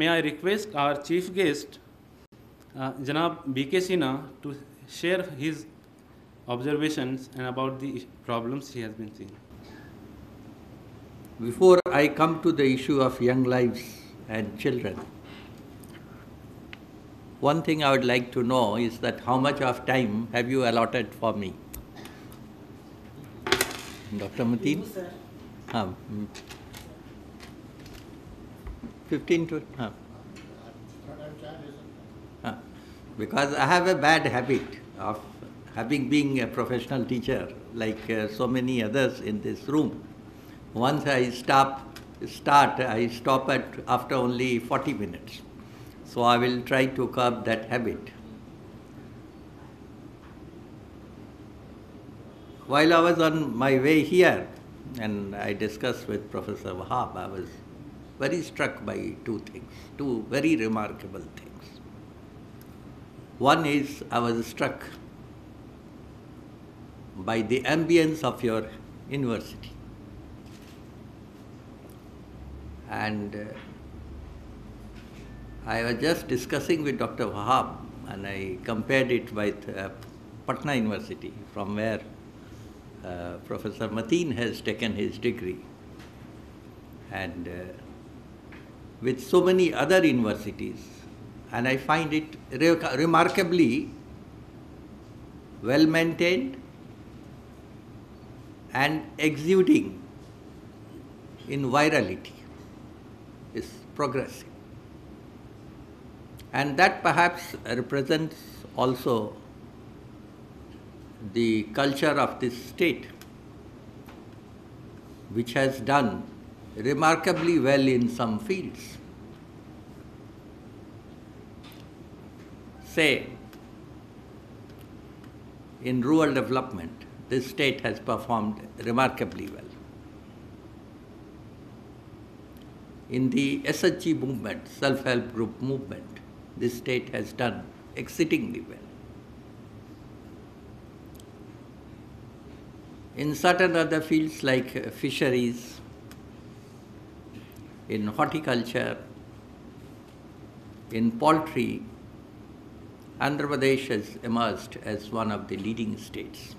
May I request our chief guest, Janab B.K. Sinha, to share his observations and about the problems he has been seeing. Before I come to the issue of young lives and children, one thing I would like to know is that how much of time have you allotted for me? Dr. Mateen? 15 to... Because I have a bad habit of being a professional teacher, like so many others in this room. Once I stop at after only 40 minutes. So I will try to curb that habit. While I was on my way here, and I discussed with Professor Wahab, I was very struck by two very remarkable things. One is, I was struck by the ambience of your university. And I was just discussing with Dr. Wahab, and I compared it with Patna University, from where Professor Mateen has taken his degree, and with so many other universities, and I find it remarkably well maintained and exuding in virality, is progressive. And that perhaps represents also the culture of this state, which has done remarkably well in some fields. Say, in rural development, this state has performed remarkably well. In the SHG movement, self-help group movement, this state has done exceedingly well. In certain other fields like fisheries, in horticulture, in poultry, Andhra Pradesh has emerged as one of the leading states.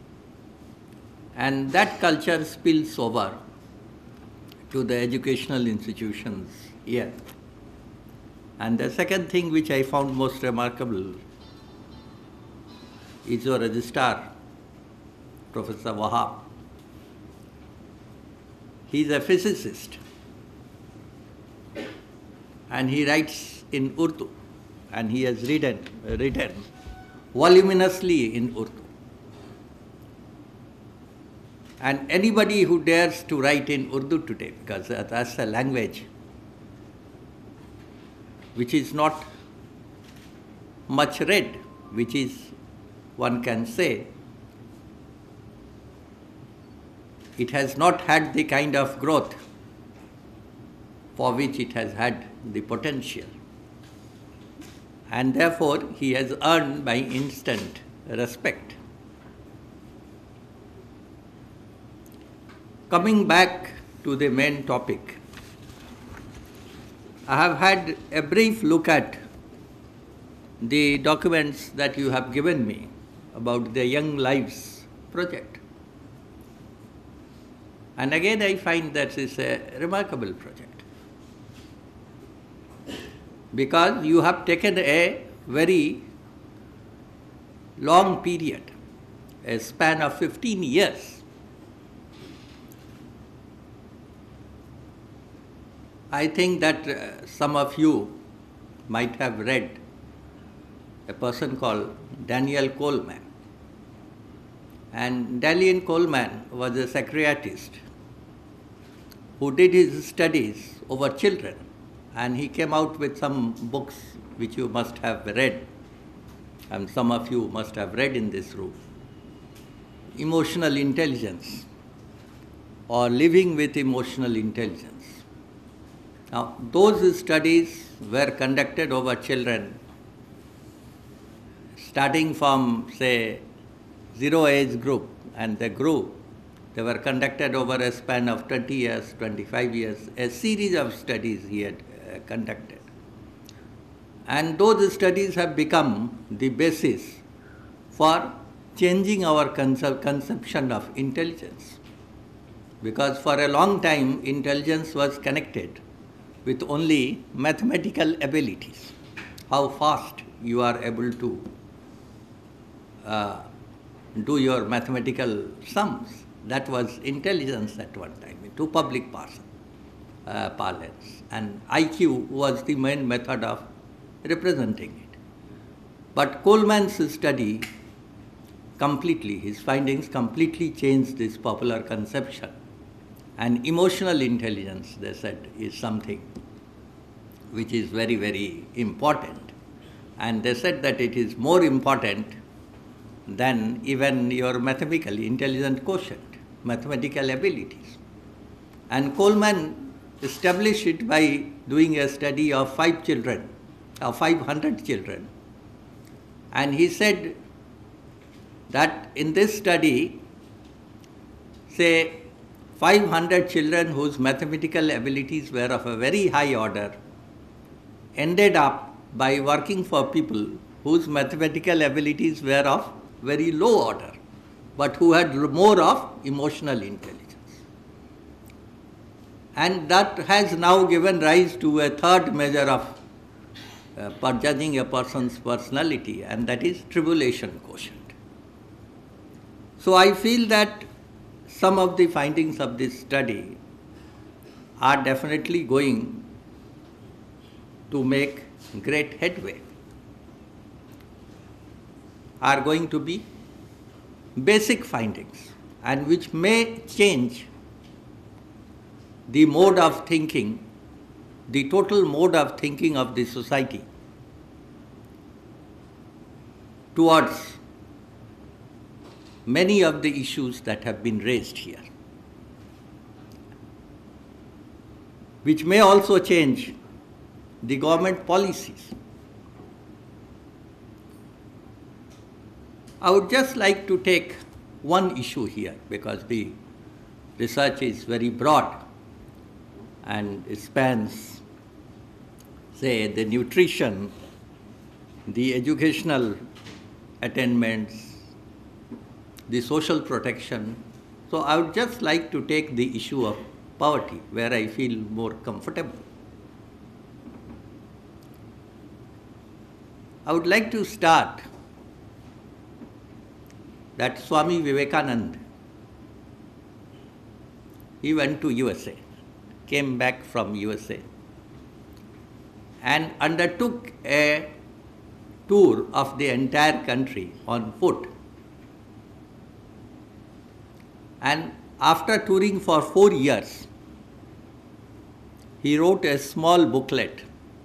And that culture spills over to the educational institutions here. And the second thing which I found most remarkable is your registrar, Professor Wahab. He is a physicist, and he writes in Urdu, and he has written voluminously in Urdu. And anybody who dares to write in Urdu today, because that's a language which is not much read, which is, one can say, it has not had the kind of growth for which it has had the potential. And therefore, he has earned by instant respect. Coming back to the main topic, I have had a brief look at the documents that you have given me about the Young Lives project. And again, I find that it's a remarkable project, because you have taken a very long period, a span of 15 years. I think that some of you might have read a person called Daniel Coleman. And Daniel Coleman was a psychiatrist who did his studies over children, and he came out with some books which you must have read, and some of you must have read in this room. Emotional Intelligence, or Living with Emotional Intelligence. Now, those studies were conducted over children starting from, say, 0 age group, and the group, they were conducted over a span of 20 years, 25 years, a series of studies he had conducted. And those studies have become the basis for changing our conception of intelligence. Because for a long time, intelligence was connected with only mathematical abilities. How fast you are able to do your mathematical sums. That was intelligence at one time, to public parlance. And IQ was the main method of representing it. But Coleman's study his findings completely changed this popular conception. And emotional intelligence, they said, is something which is very, very important. And they said that it is more important than even your mathematically intelligent quotient, mathematical abilities. And Coleman established it by doing a study of 500 children. And he said that in this study, say 500 children whose mathematical abilities were of a very high order ended up by working for people whose mathematical abilities were of very low order, but who had more of emotional intelligence. And that has now given rise to a third measure of judging a person's personality, and that is tribulation quotient. So I feel that some of the findings of this study are definitely going to make great headway, are going to be basic findings, and which may change the mode of thinking, the total mode of thinking of the society towards many of the issues that have been raised here, which may also change the government policies. I would just like to take one issue here, because the research is very broad and it spans, say, the nutrition, the educational attainments, the social protection. So I would just like to take the issue of poverty, where I feel more comfortable. I would like to start that Swami Vivekananda, he went to USA, came back from USA, and undertook a tour of the entire country on foot. And after touring for 4 years, he wrote a small booklet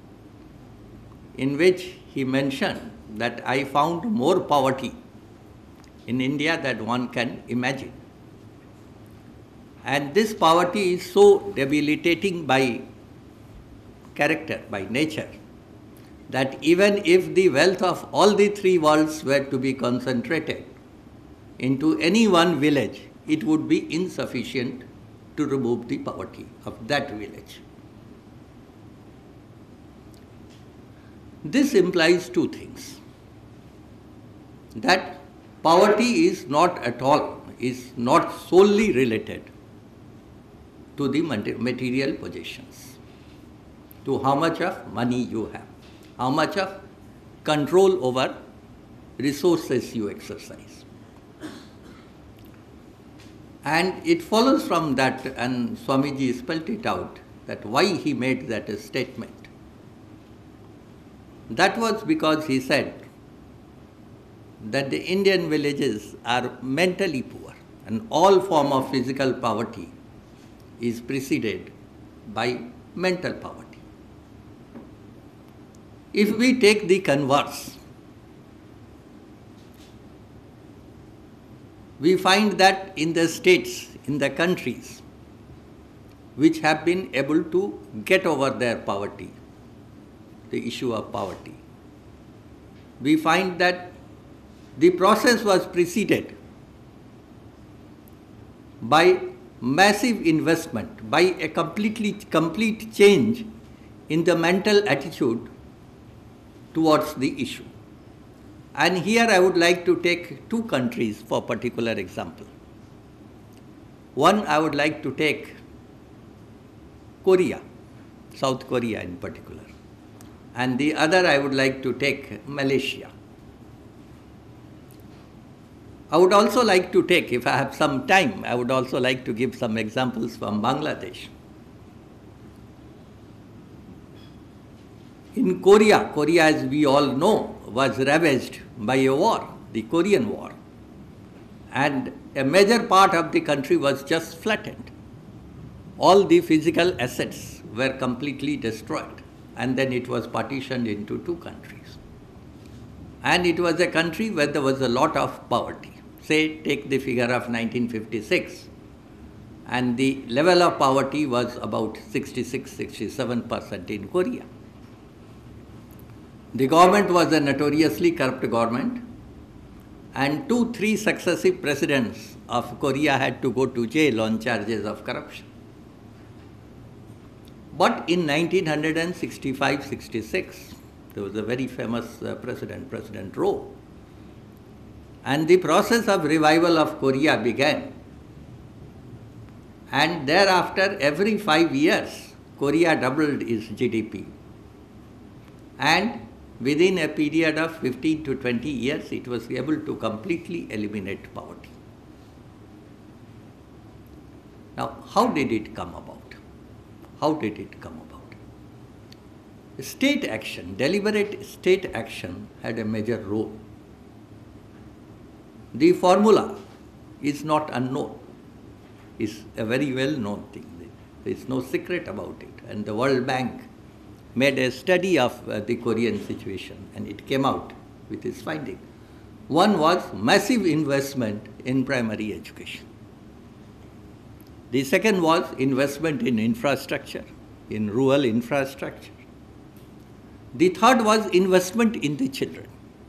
in which he mentioned that I found more poverty in India than one can imagine. And this poverty is so debilitating by character, by nature, that even if the wealth of all the three worlds were to be concentrated into any one village, it would be insufficient to remove the poverty of that village. This implies two things: that poverty is not solely related to the material possessions, to how much of money you have, how much of control over resources you exercise. And it follows from that, and Swamiji spelled it out, that why he made that statement. That was because he said that the Indian villages are mentally poor, and all form of physical poverty is preceded by mental poverty. If we take the converse, we find that in the states, in the countries which have been able to get over their poverty, the issue of poverty, we find that the process was preceded by massive investment, by a complete change in the mental attitude towards the issue. And here I would like to take two countries for particular example. One, I would like to take Korea, South Korea in particular. And the other, I would like to take Malaysia. I would also like to take, if I have some time, I would also like to give some examples from Bangladesh. In Korea, as we all know, was ravaged by a war, the Korean War. And a major part of the country was just flattened. All the physical assets were completely destroyed. And then it was partitioned into two countries. And it was a country where there was a lot of poverty. Say, take the figure of 1956. And the level of poverty was about 66-67% in Korea. The government was a notoriously corrupt government, and 2-3 successive presidents of Korea had to go to jail on charges of corruption. But in 1965-66, there was a very famous president, President Roh, and the process of revival of Korea began. And thereafter, every 5 years, Korea doubled its GDP. And within a period of 15 to 20 years, it was able to completely eliminate poverty. Now, how did it come about? How did it come about? State action, deliberate state action had a major role. The formula is not unknown. It's a very well-known thing. There is no secret about it. And the World Bank made a study of the Korean situation, and it came out with its finding. One was massive investment in primary education. The second was investment in infrastructure, in rural infrastructure. The third was investment in the children.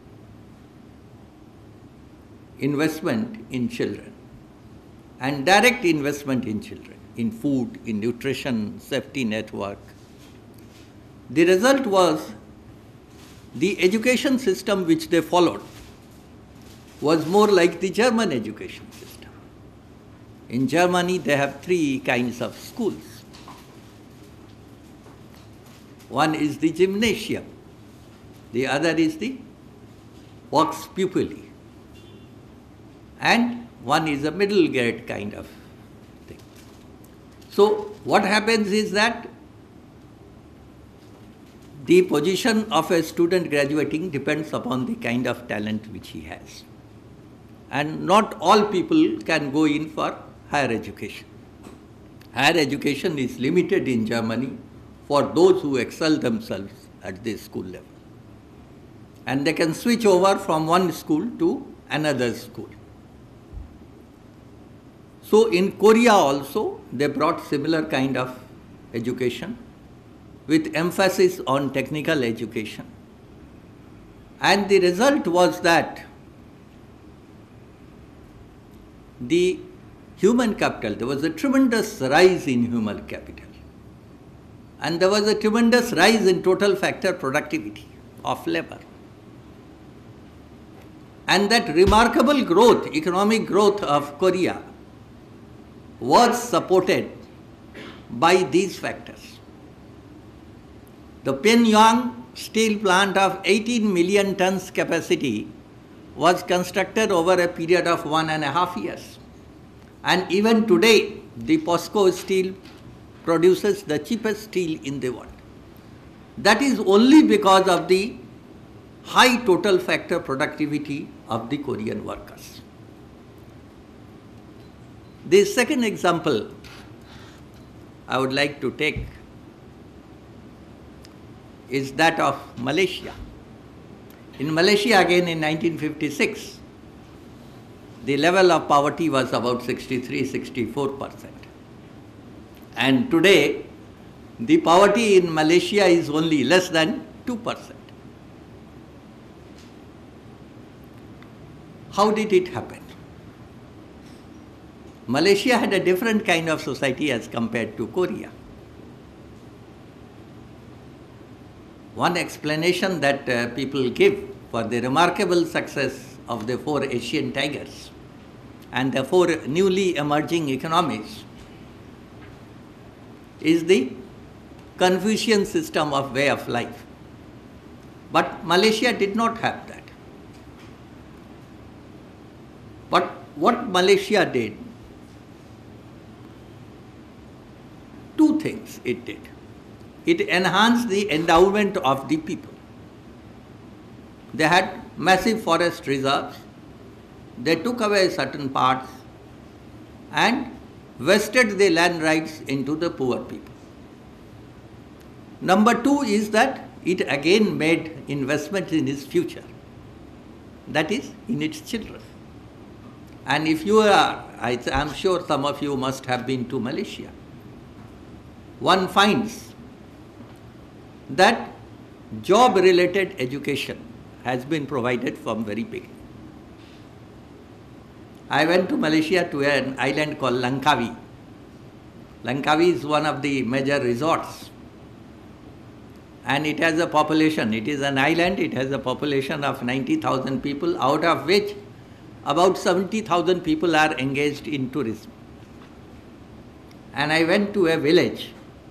Investment in children. And direct investment in children, in food, in nutrition, safety network. The result was the education system which they followed was more like the German education system. In Germany, they have 3 kinds of schools. One is the gymnasium, the other is the vox populi, and one is a middle grade kind of thing. So what happens is that the position of a student graduating depends upon the kind of talent which he has. And not all people can go in for higher education. Higher education is limited in Germany for those who excel themselves at the school level. And they can switch over from one school to another school. So in Korea also, they brought similar kind of education with emphasis on technical education. And the result was that the human capital, there was a tremendous rise in human capital. And there was a tremendous rise in total factor productivity of labor. And that remarkable growth, economic growth of Korea was supported by these factors. The Pyongyang steel plant of 18 million tons capacity was constructed over a period of 1.5 years. And even today, the POSCO steel produces the cheapest steel in the world. That is only because of the high total factor productivity of the Korean workers. The second example I would like to take is that of Malaysia. In Malaysia, again in 1956, the level of poverty was about 63-64%. And today, the poverty in Malaysia is only less than 2%. How did it happen? Malaysia had a different kind of society as compared to Korea. one explanation that people give for the remarkable success of the 4 Asian tigers and the 4 newly emerging economies is the Confucian system of way of life. But Malaysia did not have that. But what Malaysia did, 2 things it did. It enhanced the endowment of the people. They had massive forest reserves. They took away certain parts and vested the land rights into the poor people. Number 2 is that it again made investment in its future, that is, in its children. And if you are, I am sure some of you must have been to Malaysia, one finds that job-related education has been provided from very beginning. I went to Malaysia to an island called Langkawi. Langkawi is one of the major resorts. And it has a population, it is an island, it has a population of 90,000 people, out of which about 70,000 people are engaged in tourism. And I went to a village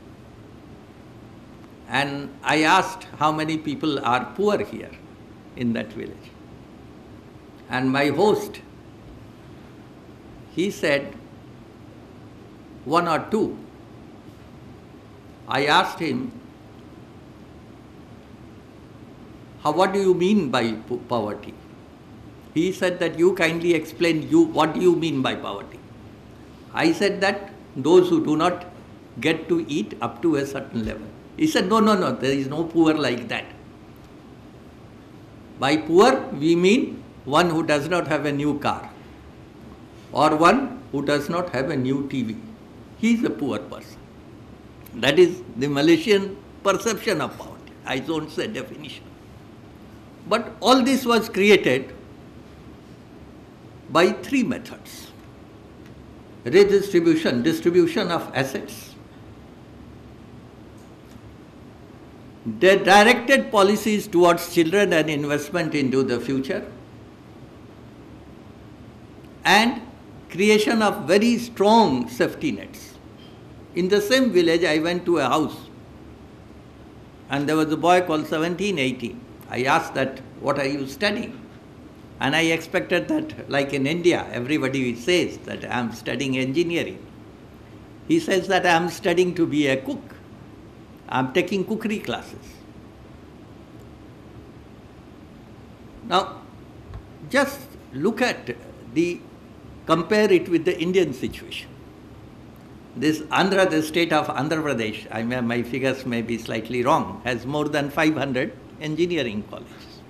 and I asked how many people are poor here in that village. And my host, he said 1 or 2. I asked him, what do you mean by poverty? He said that you kindly explain what do you mean by poverty. I said that those who do not get to eat up to a certain level. He said, no, there is no poor like that. By poor, we mean one who does not have a new car or one who does not have a new TV. He is a poor person. That is the Malaysian perception of poverty. I don't say definition. But all this was created by 3 methods. Redistribution, distribution of assets. They directed policies towards children and investment into the future. And creation of very strong safety nets. In the same village, I went to a house and there was a boy called 17, 18. I asked that, what are you studying? And I expected that, like in India, everybody says that I am studying engineering. He says that I am studying to be a cook. I am taking cookery classes. Now, just look at compare it with the Indian situation. The state of Andhra Pradesh, my figures may be slightly wrong, has more than 500 engineering colleges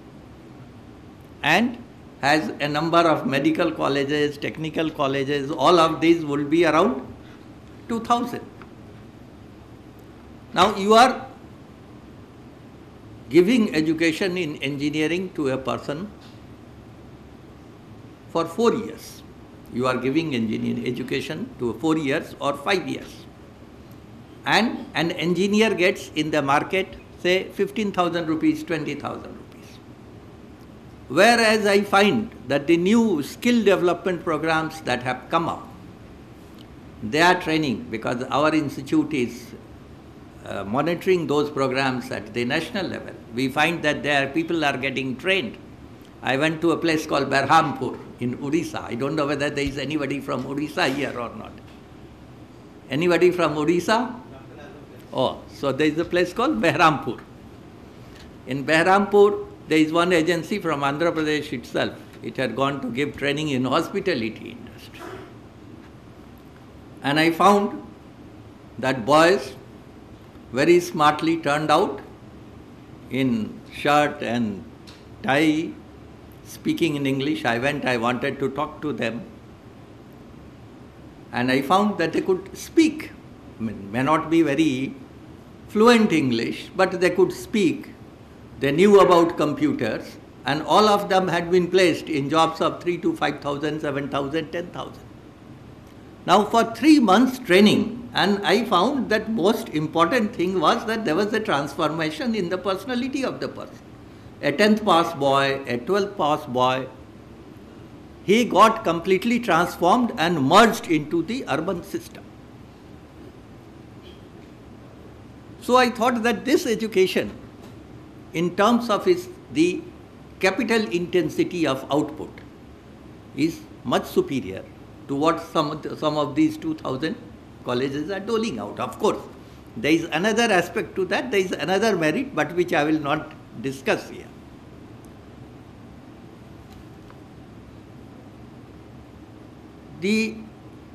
and has a number of medical colleges, technical colleges. All of these will be around 2,000. Now you are giving education in engineering to a person for 4 years. You are giving engineering education to 4 years or 5 years. And an engineer gets in the market, say 15,000 rupees, 20,000 rupees. Whereas I find that the new skill development programs that have come up, they are training, because our institute is monitoring those programs at the national level. We find that people are getting trained. I went to a place called Berhampur in Odisha. I don't know whether there is anybody from Odisha here or not. Anybody from Odisha? Oh, so there is a place called Berhampur. In Berhampur, there is one agency from Andhra Pradesh itself. It had gone to give training in hospitality industry. And I found that boys very smartly turned out in shirt and tie, speaking in English. I wanted to talk to them. And I found that they could speak. May not be very fluent English, but they could speak. They knew about computers, and all of them had been placed in jobs of 3,000 to 5,000, 7,000, 10,000. Now for 3 months training, and I found that most important thing was that there was a transformation in the personality of the person. A 10th pass boy, a 12th pass boy, he got completely transformed and merged into the urban system. So I thought that this education, in terms of the capital intensity of output, is much superior to what some of these 2000 colleges are doling out. Of course, there is another aspect to that, there is another merit, but which I will not discuss here. The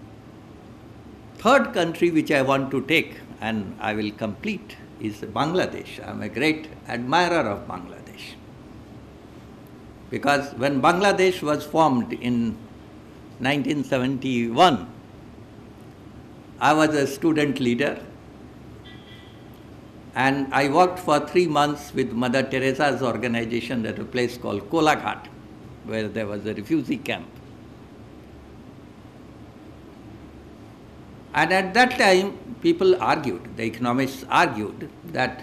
third country which I want to take, and I will complete, is Bangladesh. I am a great admirer of Bangladesh. Because when Bangladesh was formed in 1971, I was a student leader, and I worked for 3 months with Mother Teresa's organization at a place called Kolaghat, where there was a refugee camp. And at that time, people argued, the economists argued, that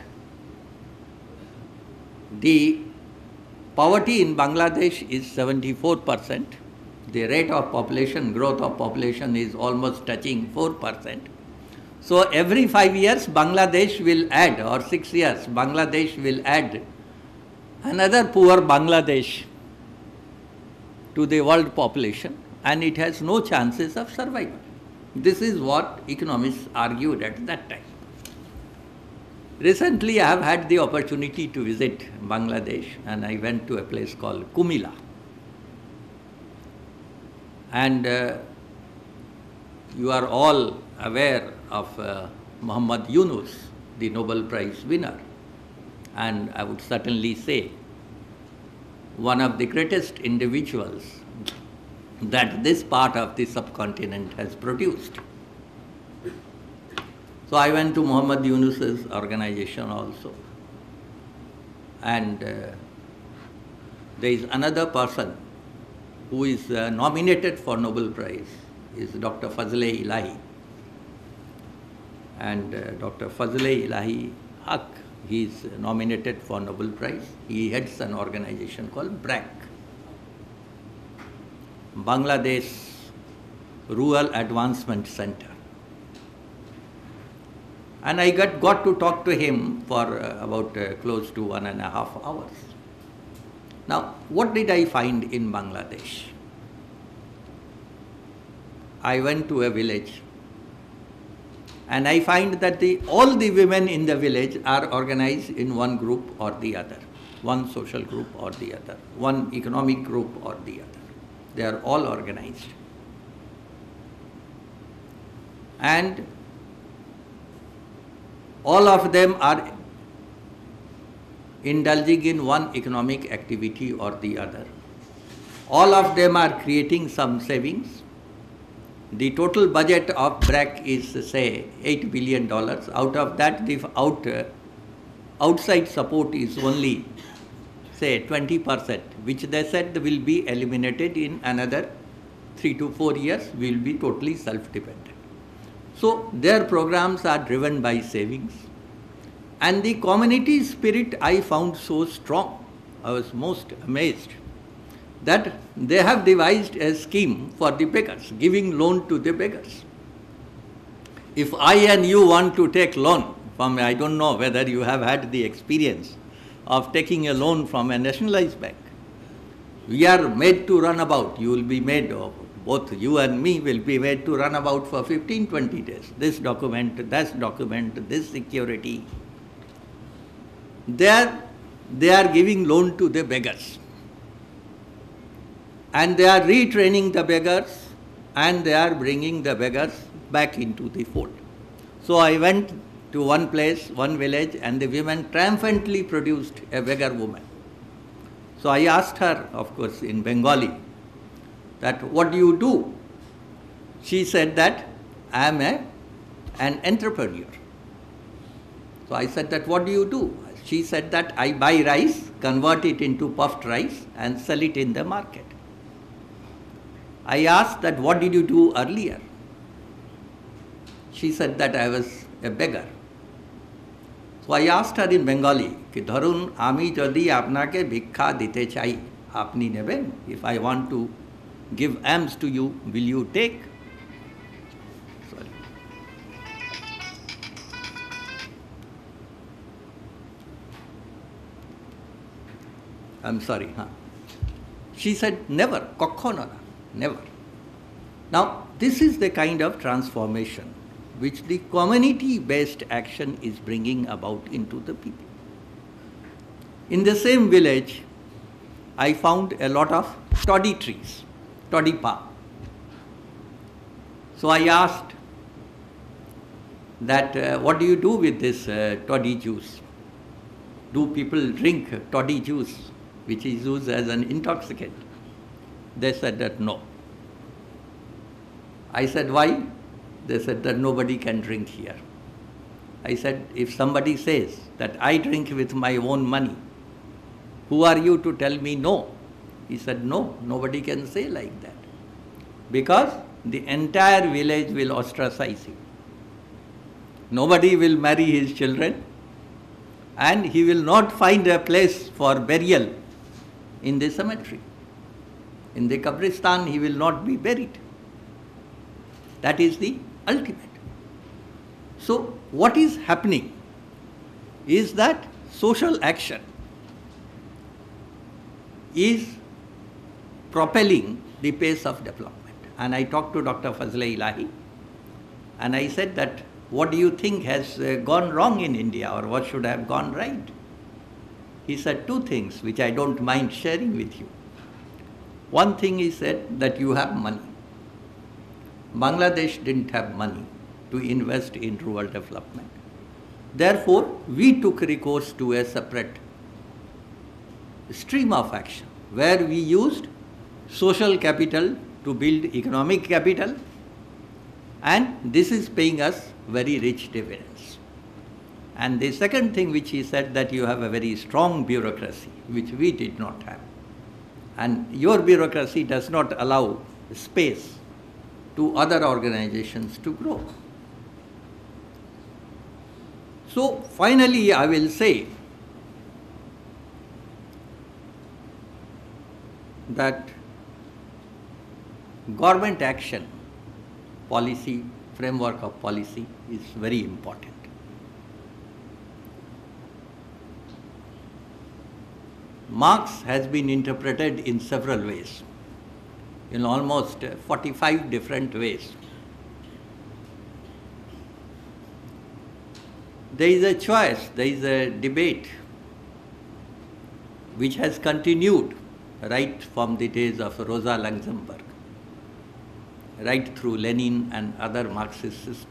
the poverty in Bangladesh is 74%. The rate of population, growth of population is almost touching 4%. So every 5 years, Bangladesh will add, or 6 years, Bangladesh will add another poor Bangladesh to the world population, and it has no chances of survival. This is what economists argued at that time. Recently, I have had the opportunity to visit Bangladesh, and I went to a place called Kumila. And you are all aware of Muhammad Yunus, the Nobel Prize winner. And I would certainly say one of the greatest individuals that this part of the subcontinent has produced. So I went to Muhammad Yunus's organization also. And there is another person who is nominated for Nobel Prize, is Dr. Fazle Ilahi. And Dr. Fazle Ilahi Haq, he is nominated for Nobel Prize. He heads an organization called BRAC, Bangladesh Rural Advancement Center. And I got to talk to him for about close to 1.5 hours. Now, what did I find in Bangladesh? I went to a village, and I find that all the women in the village are organized in one group or the other, one social group or the other, one economic group or the other. They are all organized. And all of them are indulging in one economic activity or the other. All of them are creating some savings. The total budget of BRAC is, say, $8 billion. Out of that, the outside support is only, say, 20%, which they said will be eliminated in another 3 to 4 years, will be totally self-dependent. So their programs are driven by savings. And the community spirit I found so strong. I was most amazed that they have devised a scheme for the beggars, giving loan to the beggars. If I and you want to take loan from, I don't know whether you have had the experience of taking a loan from a nationalized bank. We are made to run about. You will be made, both you and me will be made to run about for 15, 20 days. This document, that document, this security. They are giving loan to the beggars. And they are retraining the beggars, and they are bringing the beggars back into the fold. So I went to one place, one village, and the women triumphantly produced a beggar woman. So I asked her, of course, in Bengali, that what do you do? She said that I am an entrepreneur. So I said that what do you do? She said that I buy rice, convert it into puffed rice, and sell it in the market. I asked that what did you do earlier? She said that I was a beggar. So I asked her in Bengali, ki dharun ami jodi apnake bhikkha dite chai, apni neben? If I want to give alms to you, will you take? Sorry. I'm sorry. She said, never, kokhono, never. Now, this is the kind of transformation which the community-based action is bringing about into the people. In the same village, I found a lot of toddy trees, toddy palm. So I asked that, what do you do with this toddy juice? Do people drink toddy juice, which is used as an intoxicant? They said that no. I said, why? They said that nobody can drink here. I said, if somebody says that I drink with my own money, who are you to tell me no? He said, no, nobody can say like that. Because the entire village will ostracize him. Nobody will marry his children, and he will not find a place for burial in the cemetery. In the Kabristan, he will not be buried. That is the ultimate. So, what is happening is that social action is propelling the pace of development. And I talked to Dr. Fazle Ilahi, and I said that, what do you think has gone wrong in India, or what should have gone right? He said two things which I don't mind sharing with you. One thing he said, that you have money. Bangladesh didn't have money to invest in rural development. Therefore, we took recourse to a separate stream of action where we used social capital to build economic capital, and this is paying us very rich dividends. And the second thing which he said, that you have a very strong bureaucracy, which we did not have. And your bureaucracy does not allow space to other organizations to grow. So finally, I will say that government action, policy, framework of policy is very important. Marx has been interpreted in several ways, in almost 45 different ways. There is a choice, there is a debate which has continued right from the days of Rosa Luxemburg, right through Lenin and other Marxist systems.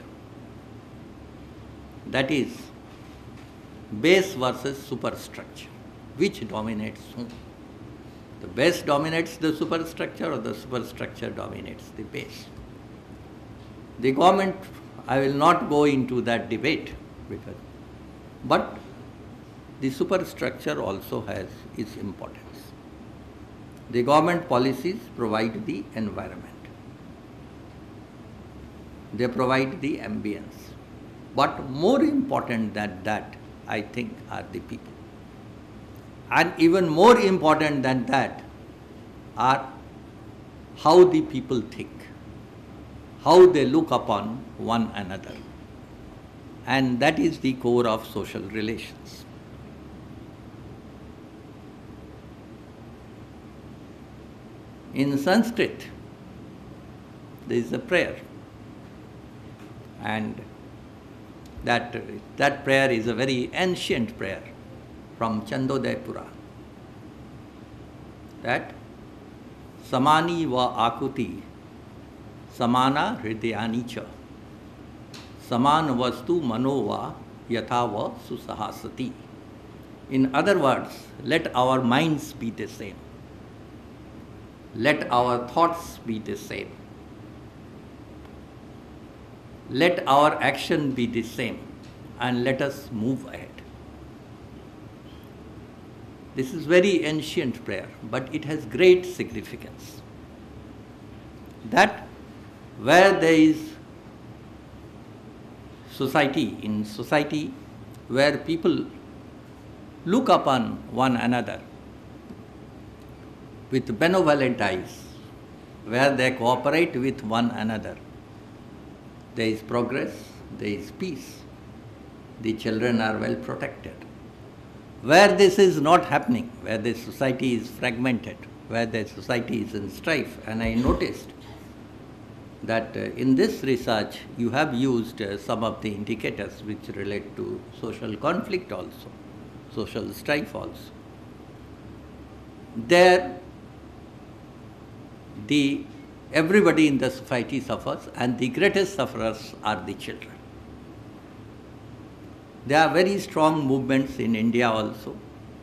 That is, base versus superstructure. Which dominates whom? The base dominates the superstructure, or the superstructure dominates the base? The government, I will not go into that debate, but the superstructure also has its importance. The government policies provide the environment. They provide the ambience. But more important than that, I think, are the people. And even more important than that are how the people think, how they look upon one another. And that is the core of social relations. In Sanskrit, there is a prayer, and that prayer is a very ancient prayer from Chandodaya Purana, that samani va akuti samana hridayani cha saman vastu mano va yatha va susahasati. In other words, let our minds be the same. Let our thoughts be the same. Let our action be the same, and let us move ahead. This is very ancient prayer, but it has great significance. That where there is in society where people look upon one another with benevolent eyes, where they cooperate with one another, there is progress, there is peace. The children are well protected. Where this is not happening, where the society is fragmented, where the society is in strife, and I noticed that in this research you have used some of the indicators which relate to social conflict also, social strife also. There, everybody in the society suffers, and the greatest sufferers are the children. There are very strong movements in India also.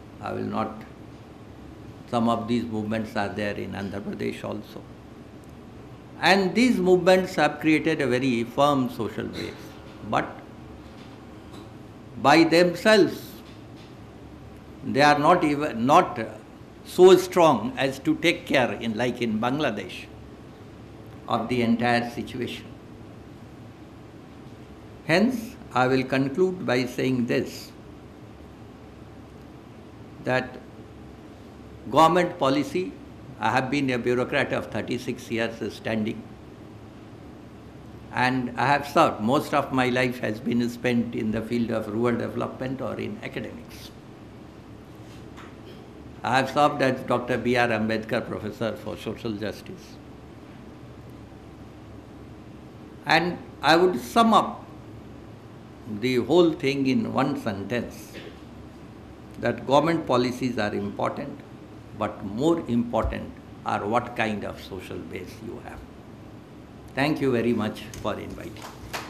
Some of these movements are there in Andhra Pradesh also. And these movements have created a very firm social base. But by themselves, they are not so strong as to take care, like in Bangladesh, of the entire situation. Hence, I will conclude by saying this, that government policy, I have been a bureaucrat of 36 years standing, and I have served, most of my life has been spent in the field of rural development or in academics. I have served as Dr. B.R. Ambedkar Professor for Social Justice. And I would sum up the whole thing in one sentence, that government policies are important, but more important are what kind of social base you have. Thank you very much for inviting.